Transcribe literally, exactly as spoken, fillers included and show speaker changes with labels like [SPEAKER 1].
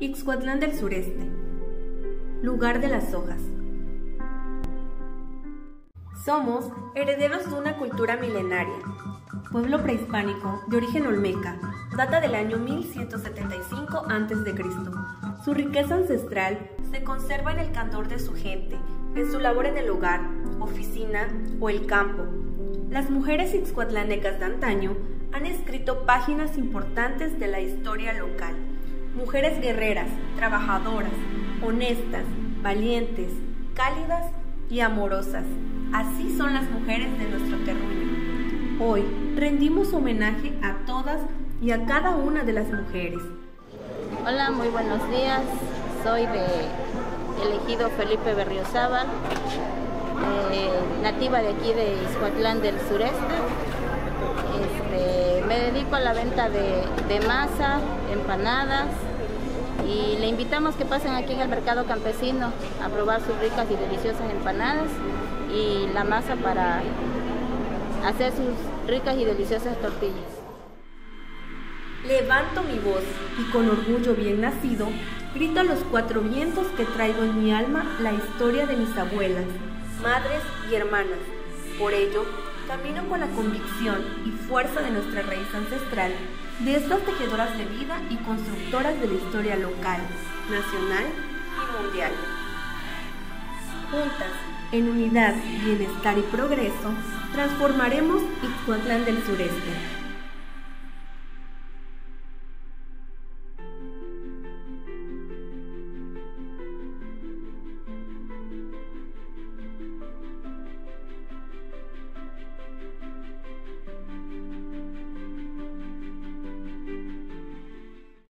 [SPEAKER 1] Ixcuatlán del Sureste, lugar de las hojas. Somos herederos de una cultura milenaria, pueblo prehispánico de origen olmeca, data del año mil ciento setenta y cinco antes de Cristo. Su riqueza ancestral se conserva en el candor de su gente, en su labor en el hogar, oficina o el campo. Las mujeres ixcuatlanecas de antaño han escrito páginas importantes de la historia local. Mujeres guerreras, trabajadoras, honestas, valientes, cálidas y amorosas. Así son las mujeres de nuestro terruño. Hoy rendimos homenaje a todas y a cada una de las mujeres.
[SPEAKER 2] Hola, muy buenos días. Soy de elegido Felipe Berriozábal, eh, nativa de aquí de Ixcuatlán del Sureste. Este, me dedico a la venta de, de masa, empanadas, y le invitamos que pasen aquí en el mercado campesino a probar sus ricas y deliciosas empanadas y la masa para hacer sus ricas y deliciosas tortillas.
[SPEAKER 1] Levanto mi voz y con orgullo bien nacido grito a los cuatro vientos que traigo en mi alma la historia de mis abuelas, madres y hermanas. Por ello, camino con la convicción y fuerza de nuestra raíz ancestral, de estas tejedoras de vida y constructoras de la historia local, nacional y mundial. Juntas, en unidad, bienestar y progreso, transformaremos Ixcuatlán del Sureste.